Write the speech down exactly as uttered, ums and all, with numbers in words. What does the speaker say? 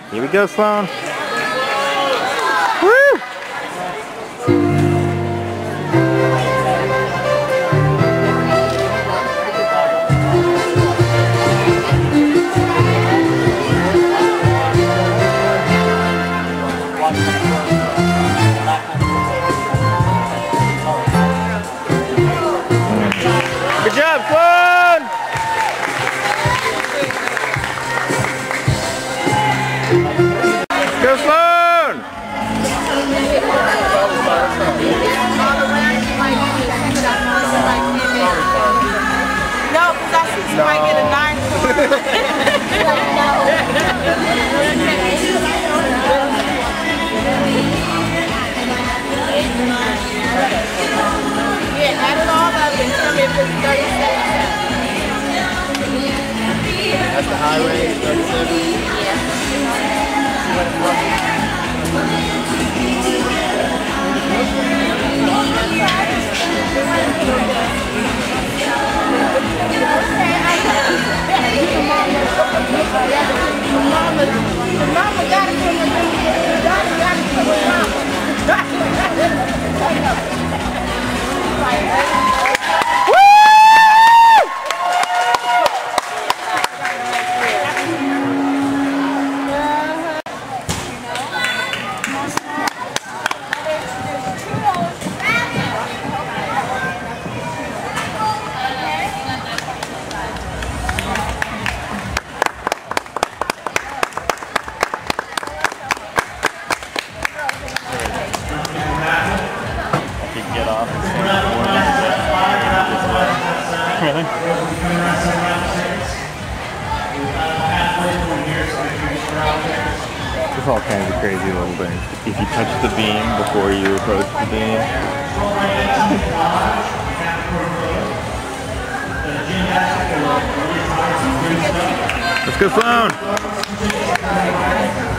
Here we go, Sloan. Woo! Good job, Sloan! Go, Sloan! No, because I see somebody get a nine. Yeah, add it all up and tell me if it's thirty-seven. That's the high range, thirty-seven? Yeah. Mama got it from the daddy got it from the mama. Get off and stand up. Really? There's all kinds of crazy little things. If you touch the beam before you approach the beam. Let's go, Sloan!